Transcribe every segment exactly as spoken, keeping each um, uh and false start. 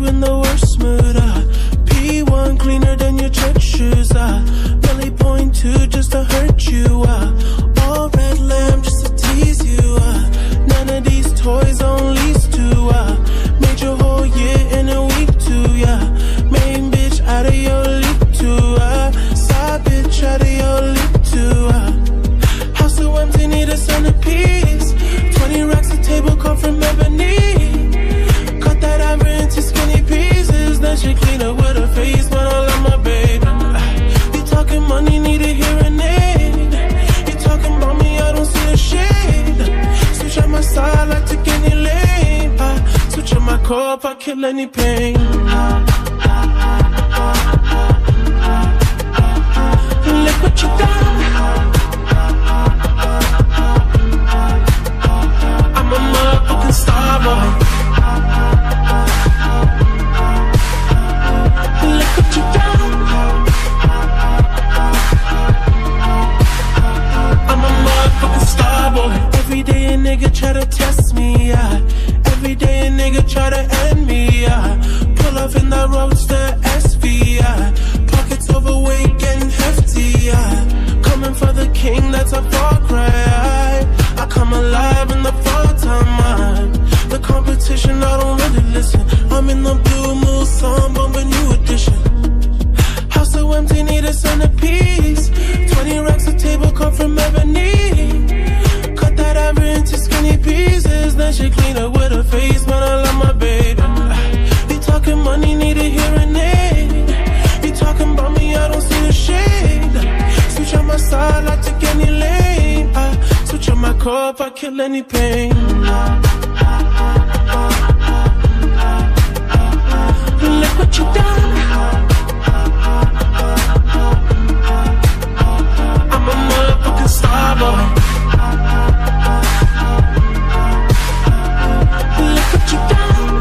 you in the worst mood. Uh, P one cleaner than your church shoes. Uh, Belly point two just to hurt you. Uh, all red lamb just to tease you. Uh, none of these toys on lease to. Uh, made your whole year in a week too. Yeah, main bitch out of your league too. Uh, side bitch out of your league too. Uh, house so empty, need a centerpiece. Twenty racks a table come from ebony. Cut that ever into skinny pieces. Then she clean up with her face, but I love my baby. You talking money, need a hearing aid. You talking about me, I don't see the shade. Switch on my side, I take any lane. I switch on my cup, I kill any pain. Look what you done. I'm a motherfucking star boy. Look what you done. I'm a motherfucking star boy. Every day a nigga try to test me, yeah. Every day a nigga try to end me, yeah. Pull off in the roadster S V, yeah. Pockets overweight, getting hefty, yeah. Coming for the king, that's a far cry. I come alive in the fall time, man. The competition, I don't really listen. I'm in the blue mood, song, bumping new edition. House so empty, need a centerpiece. Twenty racks a table come from ebony. Cut that ever into skinny pieces. Then she clean up with her face, man, I love my baby. You talking money, need a hearing aid. You talking about me, I don't see the shade. Switch on my side, I take any lane. I switch on my cup, I kill any pain. Look what you done. I'm a motherfucking star boy. Look what you done.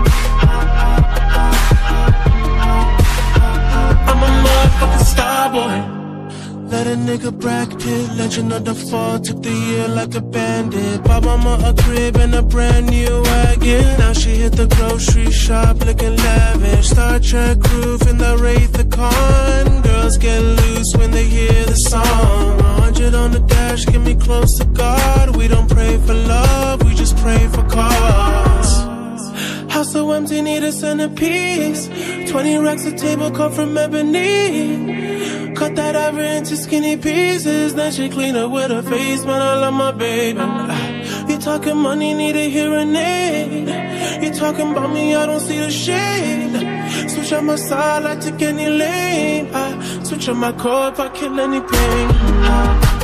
I'm a motherfucking star boy. Let a nigga Brad Pitt, legend of the fall, took the year like a bandit. Bought mama a crib and a brand new wagon. Now she hit the grocery shop looking lavish. Star Trek roof in the Wraith the Con. Girls get loose when they hear the song. A hundred on the dash, get me close to God. We don't pray for love, we just pray for cause. House so empty, need a centerpiece. Twenty racks a table come from ebony. Cut that ever into skinny pieces. Then she clean up with her face, man, I love my baby. You talking money, need a hearing aid. You talking about me, I don't see the shade. Switch on my side, I take any lane. I switch on my cup, I kill any pain.